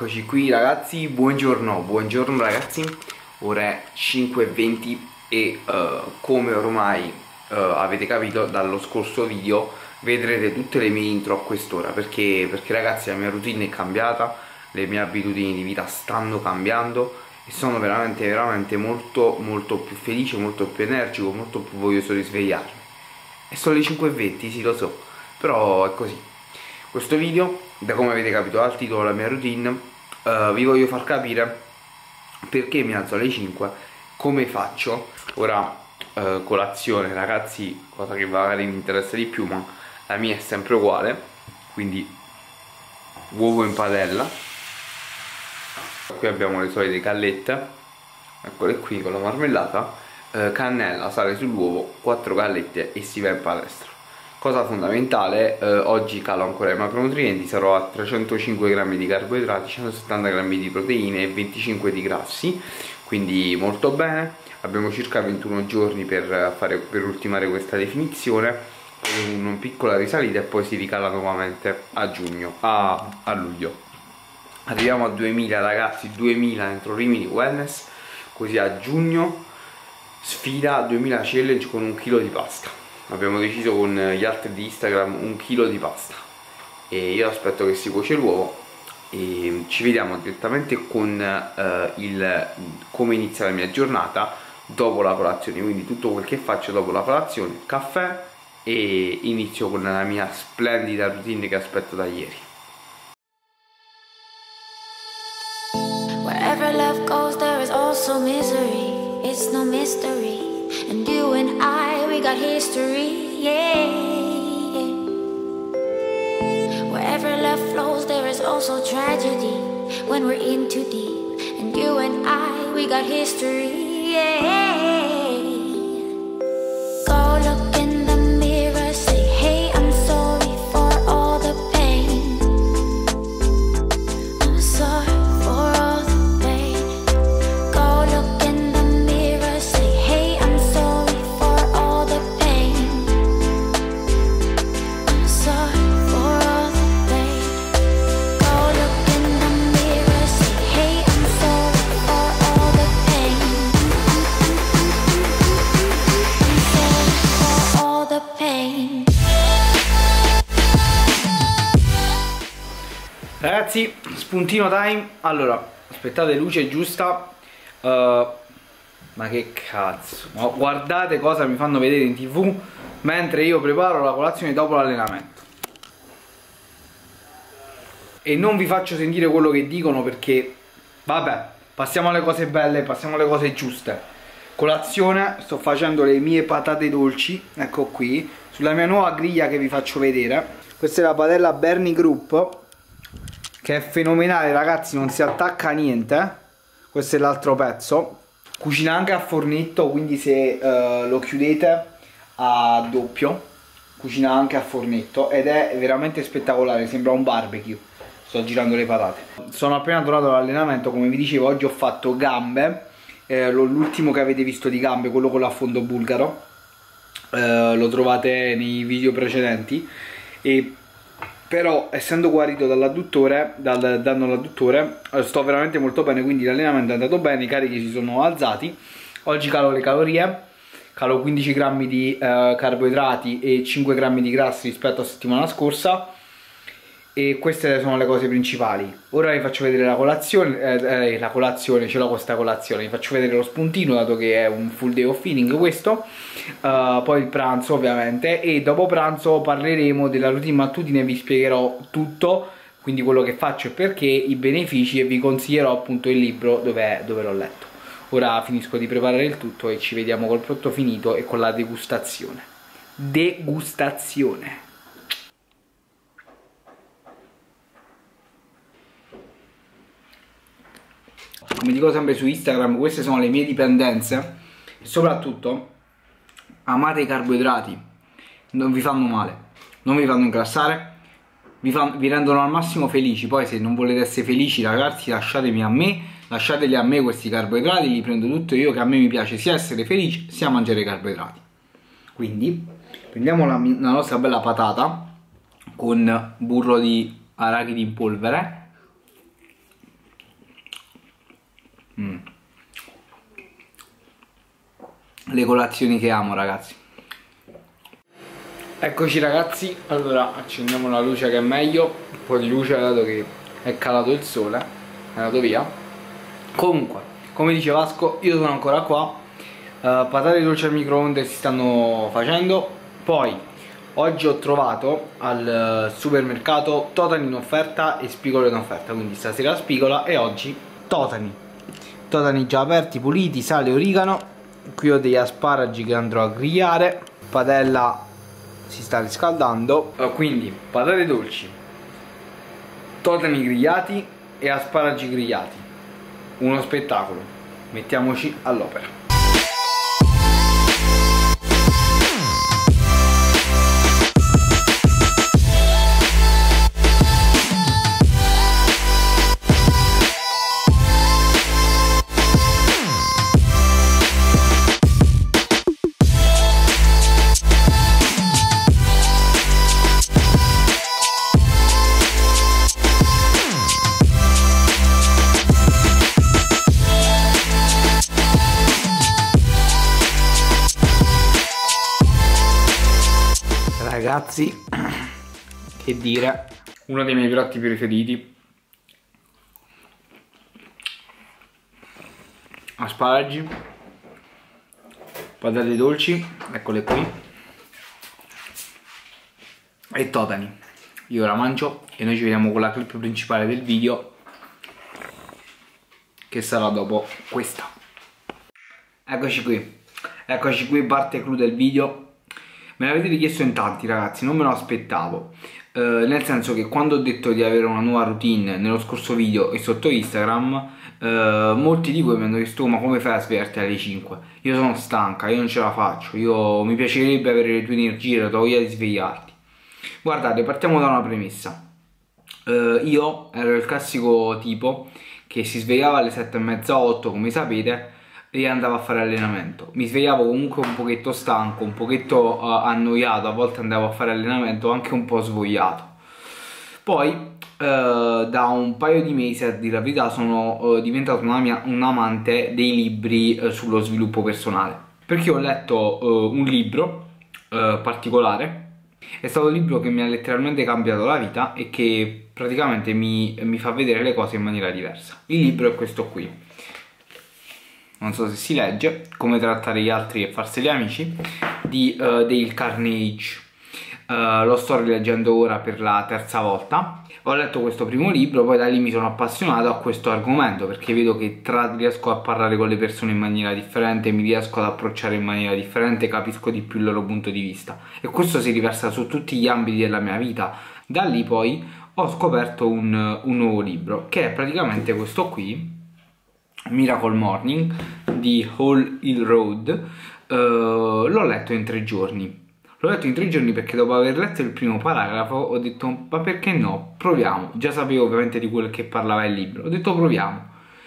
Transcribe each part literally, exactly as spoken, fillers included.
Eccoci qui ragazzi, buongiorno, buongiorno ragazzi. Ora è cinque e venti e uh, come ormai uh, avete capito dallo scorso video, vedrete tutte le mie intro a quest'ora perché, perché ragazzi la mia routine è cambiata, le mie abitudini di vita stanno cambiando e sono veramente veramente molto molto più felice, molto più energico, molto più voglioso di svegliarmi. E sono le cinque e venti, sì lo so, però è così. Questo video, da come avete capito dal titolo, la mia routine, uh, vi voglio far capire perché mi alzo alle cinque, come faccio. Ora uh, colazione ragazzi, cosa che magari mi interessa di più, ma la mia è sempre uguale, quindi uovo in padella. Qui abbiamo le solite gallette, eccole qui con la marmellata, uh, cannella, sale sull'uovo, quattro gallette e si va in palestra. Cosa fondamentale, eh, oggi calo ancora i macronutrienti, sarò a trecentocinque grammi di carboidrati, centosettanta grammi di proteine e venticinque di grassi, quindi molto bene. Abbiamo circa ventuno giorni per, fare, per ultimare questa definizione, una piccola risalita e poi si ricala nuovamente a giugno, a, a luglio. Arriviamo a duemila ragazzi, duemila entro Rimini Wellness, così a giugno sfida duemila challenge con un chilo di pasta. Abbiamo deciso con gli altri di Instagram un chilo di pasta e io aspetto che si cuoce l'uovo e ci vediamo direttamente con uh, il come inizia la mia giornata dopo la colazione, quindi tutto quel che faccio dopo la colazione, caffè, e inizio con la mia splendida routine che aspetto da ieri. Wherever love goes there is also misery, it's no mystery. And you and I, we got history, yeah, yeah. Wherever love flows, there is also tragedy when we're in too deep. And you and I, we got history, yeah. Go look in the mirror, say, hey, I'm sorry for all the pain. I'm sorry for all the pain. Go look in the mirror, say, hey, I'm sorry for all the pain. I'm sorry for all the pain. Go look in the mirror, say, hey, I'm sorry for all the pain. I'm sorry for all the pain. Ragazzi, spuntino time. Allora, aspettate, luce giusta. uh, Ma che cazzo, ma guardate cosa mi fanno vedere in tv mentre io preparo la colazione dopo l'allenamento. E non vi faccio sentire quello che dicono perché, vabbè, passiamo alle cose belle, passiamo alle cose giuste. Colazione, sto facendo le mie patate dolci, ecco qui, sulla mia nuova griglia che vi faccio vedere. Questa è la padella Bernie Group, che è fenomenale ragazzi, non si attacca a niente. Questo è l'altro pezzo. Cucina anche a fornetto, quindi se uh, lo chiudete a doppio, cucina anche a fornetto ed è veramente spettacolare, sembra un barbecue. Sto girando le patate. Sono appena tornato dall'allenamento, come vi dicevo, oggi ho fatto gambe, eh, l'ultimo che avete visto di gambe, quello con l'affondo bulgaro, eh, lo trovate nei video precedenti. E però essendo guarito dall'adduttore, dal danno all'adduttore, sto veramente molto bene, quindi l'allenamento è andato bene, i carichi si sono alzati. Oggi calo le calorie, calo quindici grammi di eh, carboidrati e cinque grammi di grassi rispetto a settimana scorsa, e queste sono le cose principali. Ora vi faccio vedere la colazione, eh, eh, la colazione, ce l'ho questa colazione, vi faccio vedere lo spuntino dato che è un full day of feeding questo, uh, poi il pranzo ovviamente, e dopo pranzo parleremo della routine mattutine, vi spiegherò tutto, quindi quello che faccio e perché, i benefici, e vi consiglierò appunto il libro dove, dove l'ho letto. Ora finisco di preparare il tutto e ci vediamo col prodotto finito e con la degustazione. Degustazione. Come dico sempre su Instagram, queste sono le mie dipendenze e soprattutto amate i carboidrati, non vi fanno male, non vi fanno ingrassare, vi, fanno, vi rendono al massimo felici. Poi se non volete essere felici ragazzi, lasciatemi a me, lasciateli a me questi carboidrati, li prendo tutto io, che a me mi piace sia essere felici sia mangiare carboidrati. Quindi prendiamo la, la nostra bella patata con burro di arachidi in polvere, mm. Le colazioni che amo, ragazzi. Eccoci ragazzi, allora accendiamo la luce che è meglio, un po' di luce dato che è calato il sole, è andato via. Comunque, come dice Vasco, io sono ancora qua, uh, patate dolci al microonde si stanno facendo. Poi oggi ho trovato al supermercato totani in offerta e spigolo in offerta, quindi stasera spigola e oggi totani. Totani già aperti, puliti, sale, origano. Qui ho degli asparagi che andrò a grigliare, padella si sta riscaldando, uh, quindi patate dolci, totani grigliati e asparagi grigliati, uno spettacolo, mettiamoci all'opera. Ragazzi, che dire, uno dei miei piatti preferiti, asparagi, patate dolci, eccole qui, e totani. Io ora mangio e noi ci vediamo con la clip principale del video, che sarà dopo questa. Eccoci qui, eccoci qui, parte clou del video. Me l'avete richiesto in tanti ragazzi, non me lo aspettavo, eh, nel senso che quando ho detto di avere una nuova routine nello scorso video e sotto Instagram, eh, molti di voi mi hanno chiesto: ma come fai a svegliarti alle cinque? Io sono stanca, io non ce la faccio, io mi piacerebbe avere le tue energie, la tua voglia di svegliarti. Guardate, partiamo da una premessa. Eh, io ero il classico tipo che si svegliava alle sette e mezza, otto come sapete, e andavo a fare allenamento. Mi svegliavo comunque un pochetto stanco, un pochetto uh, annoiato, a volte andavo a fare allenamento anche un po' svogliato. Poi uh, da un paio di mesi, a dire la verità, sono uh, diventato una mia, un amante dei libri uh, sullo sviluppo personale, perché ho letto uh, un libro uh, particolare. È stato un libro che mi ha letteralmente cambiato la vita e che praticamente mi, mi fa vedere le cose in maniera diversa. Il libro è questo qui, non so se si legge, Come trattare gli altri e farseli amici, di uh, Dale Carnegie. Uh, lo sto rileggendo ora per la terza volta. Ho letto questo primo libro, poi da lì mi sono appassionato a questo argomento, perché vedo che tra, riesco a parlare con le persone in maniera differente, mi riesco ad approcciare in maniera differente, capisco di più il loro punto di vista, e questo si riversa su tutti gli ambiti della mia vita. Da lì poi ho scoperto un, un nuovo libro, che è praticamente questo qui, Miracle Morning di Hal Elrod. uh, l'ho letto in tre giorni. L'ho letto in tre giorni perché dopo aver letto il primo paragrafo ho detto: ma perché no? Proviamo. Già sapevo ovviamente di quello che parlava il libro, ho detto proviamo.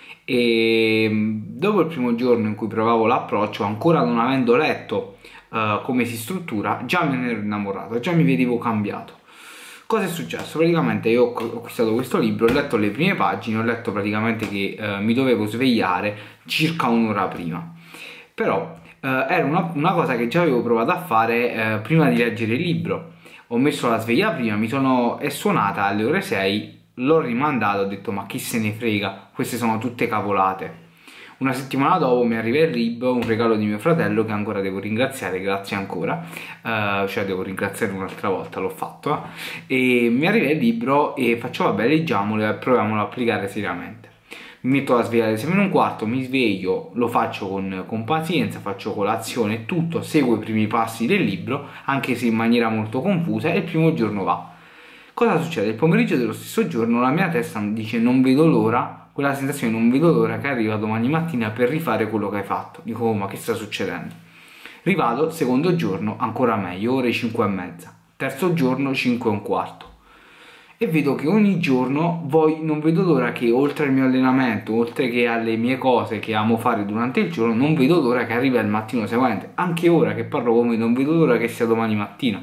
E dopo il primo giorno in cui provavo l'approccio, ancora non avendo letto uh, come si struttura, già me ne ero innamorato, già mi vedevo cambiato. Cosa è successo? Praticamente io ho acquistato questo libro, ho letto le prime pagine, ho letto praticamente che eh, mi dovevo svegliare circa un'ora prima. Però eh, era una, una cosa che già avevo provato a fare eh, prima di leggere il libro. Ho messo la sveglia prima, mi sono, è suonata alle ore sei, l'ho rimandato, ho detto: ma chi se ne frega, queste sono tutte cavolate. Una settimana dopo mi arriva il libro, un regalo di mio fratello, che ancora devo ringraziare, grazie ancora, uh, cioè devo ringraziare un'altra volta, l'ho fatto, eh. E mi arriva il libro e faccio: vabbè, leggiamolo e proviamolo a applicare seriamente. Mi metto a svegliare alle sei meno un quarto, mi sveglio, lo faccio con, con pazienza, faccio colazione e tutto, seguo i primi passi del libro, anche se in maniera molto confusa, e il primo giorno va. Cosa succede? Il pomeriggio dello stesso giorno la mia testa dice: non vedo l'ora, quella sensazione, non vedo l'ora che arriva domani mattina per rifare quello che hai fatto. Dico: oh, ma che sta succedendo? Rivado, secondo giorno ancora meglio, ore cinque e mezza, terzo giorno cinque e un quarto, e vedo che ogni giorno voi non vedo l'ora che, oltre al mio allenamento, oltre che alle mie cose che amo fare durante il giorno, non vedo l'ora che arriva il mattino seguente. Anche ora che parlo con voi non vedo l'ora che sia domani mattina.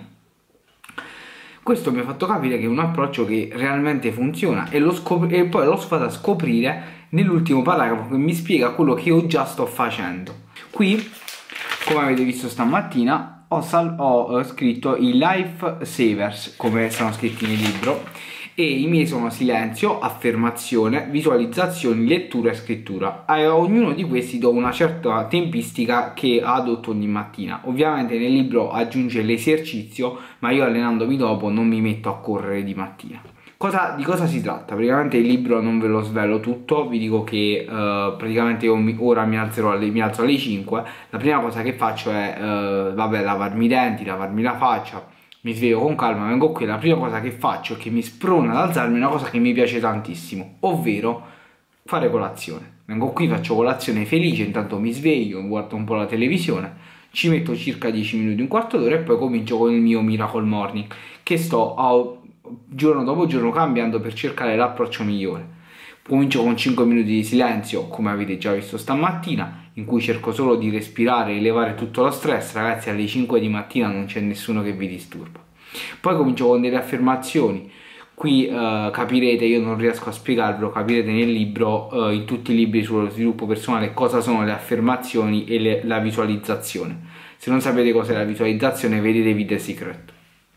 Questo mi ha fatto capire che è un approccio che realmente funziona, e, lo e poi l'ho fatto a scoprire nell'ultimo paragrafo che mi spiega quello che io già sto facendo. Qui, come avete visto stamattina, ho, ho scritto i life savers, come sono scritti nel libro, e i miei sono silenzio, affermazione, visualizzazioni, lettura e scrittura. A ognuno di questi do una certa tempistica che adotto ogni mattina. Ovviamente nel libro aggiunge l'esercizio, ma io allenandomi dopo non mi metto a correre di mattina. Cosa, di cosa si tratta? Praticamente il libro non ve lo svelo tutto, vi dico che uh, praticamente io mi, ora mi, alzerò alle, mi alzo alle cinque, la prima cosa che faccio è uh, vabbè, lavarmi i denti, lavarmi la faccia, mi sveglio con calma, vengo qui, la prima cosa che faccio è che mi sprona ad alzarmi una cosa che mi piace tantissimo, ovvero fare colazione. Vengo qui, faccio colazione felice, intanto mi sveglio, guardo un po' la televisione, ci metto circa dieci minuti, un quarto d'ora e poi comincio con il mio Miracle Morning, che sto a, giorno dopo giorno cambiando per cercare l'approccio migliore. Comincio con cinque minuti di silenzio, come avete già visto stamattina, in cui cerco solo di respirare e levare tutto lo stress. Ragazzi, alle cinque di mattina non c'è nessuno che vi disturba. Poi comincio con delle affermazioni. Qui eh, capirete, io non riesco a spiegarvelo, capirete nel libro, eh, in tutti i libri sullo sviluppo personale, cosa sono le affermazioni e le, la visualizzazione. Se non sapete cos'è la visualizzazione, vedetevi The Secret.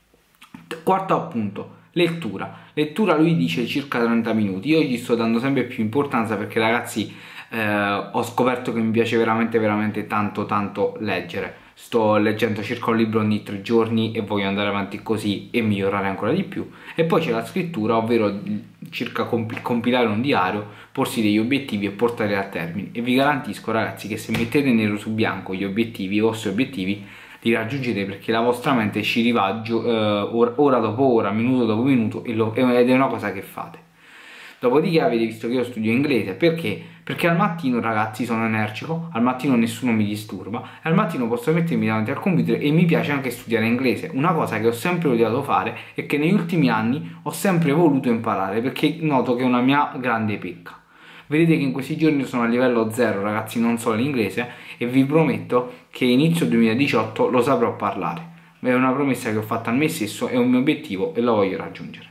Quarto appunto, lettura. Lettura lui dice circa trenta minuti. Io gli sto dando sempre più importanza perché, ragazzi, eh, ho scoperto che mi piace veramente veramente tanto tanto leggere. Sto leggendo circa un libro ogni tre giorni e voglio andare avanti così e migliorare ancora di più. E poi c'è la scrittura, ovvero circa comp compilare un diario, porsi degli obiettivi e portarli a termine. E vi garantisco, ragazzi, che se mettete nero su bianco gli obiettivi, i vostri obiettivi, li raggiungete, perché la vostra mente ci riva eh, ora dopo ora, minuto dopo minuto, e lo, ed è una cosa che fate. Dopodiché avete visto che io studio inglese, perché? Perché al mattino, ragazzi, sono energico, al mattino nessuno mi disturba, e al mattino posso mettermi davanti al computer e mi piace anche studiare inglese. Una cosa che ho sempre odiato fare e che negli ultimi anni ho sempre voluto imparare, perché noto che è una mia grande pecca. Vedete che in questi giorni sono a livello zero, ragazzi, non so l'inglese, e vi prometto che inizio duemiladiciotto lo saprò parlare. È una promessa che ho fatto a me stesso, è un mio obiettivo e lo voglio raggiungere.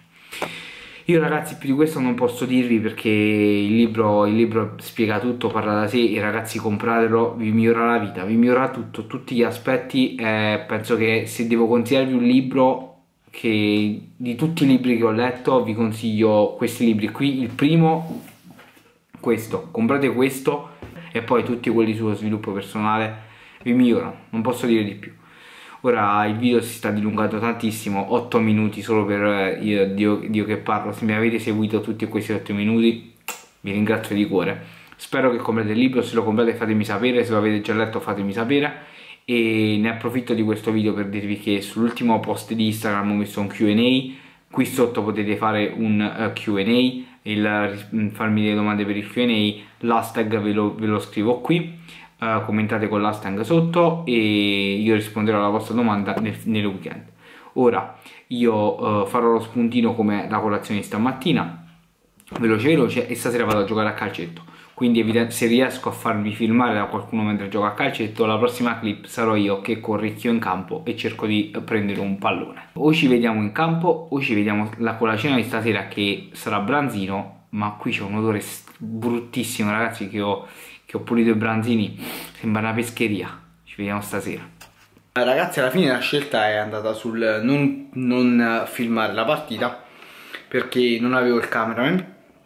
Io, ragazzi, più di questo non posso dirvi, perché il libro, il libro spiega tutto, parla da sé, e ragazzi, compratelo, vi migliora la vita, vi migliora tutto, tutti gli aspetti. Eh, penso che se devo consigliarvi un libro, che di tutti i libri che ho letto vi consiglio questi libri qui. Il primo, questo, comprate questo, e poi tutti quelli sullo sviluppo personale vi migliorano, non posso dire di più. Ora il video si sta dilungando tantissimo, otto minuti solo per io, Dio, Dio che parlo. Se mi avete seguito tutti questi otto minuti vi ringrazio di cuore. Spero che comprate il libro, se lo comprate fatemi sapere, se lo avete già letto fatemi sapere. E ne approfitto di questo video per dirvi che sull'ultimo post di Instagram ho messo un Q and A, qui sotto potete fare un uh, Q and A, il, farmi delle domande per il Q and A, l'hashtag ve lo, ve lo scrivo qui. Uh, commentate con l'hashtag sotto e io risponderò alla vostra domanda nel, nel weekend. Ora io uh, farò lo spuntino come la colazione di stamattina, veloce veloce, e stasera vado a giocare a calcetto, quindi se riesco a farvi filmare da qualcuno mentre gioco a calcetto, la prossima clip sarò io che corricchio in campo e cerco di prendere un pallone. O ci vediamo in campo o ci vediamo la colazione di stasera, che sarà branzino, ma qui c'è un odore bruttissimo, ragazzi, che ho che ho pulito i branzini, sembra una pescheria. Ci vediamo stasera. Ragazzi, alla fine la scelta è andata sul non, non filmare la partita, perché non avevo il cameraman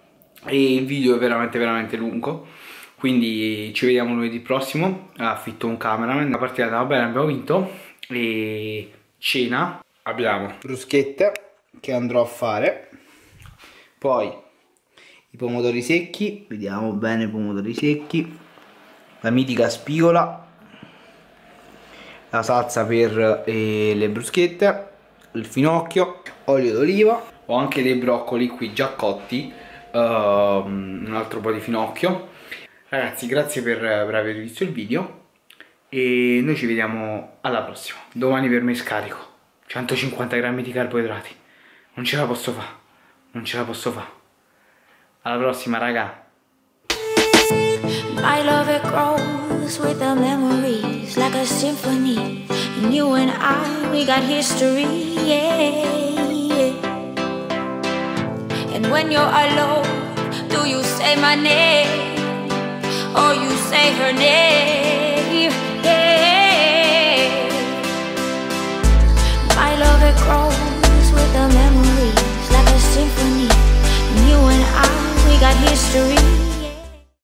e il video è veramente veramente lungo, quindi ci vediamo lunedì prossimo. Affitto un cameraman. La partita andava bene, abbiamo vinto. E cena, abbiamo bruschette che andrò a fare, poi i pomodori secchi, vediamo bene i pomodori secchi, la mitica spigola, la salsa per eh, le bruschette, il finocchio, olio d'oliva, ho anche dei broccoli qui già cotti, uh, un altro po' di finocchio. Ragazzi, grazie per, per aver visto il video e noi ci vediamo alla prossima. Domani per me scarico centocinquanta grammi di carboidrati, non ce la posso fare, non ce la posso fare. Alla prossima, raga. My love, it grows with the memories like a symphony. And you and I, we got history, yeah, yeah. And when you're alone, Do you say my name, or you say her name? Yeah. My love, it grows with the memories like a symphony. And you and I, we got history.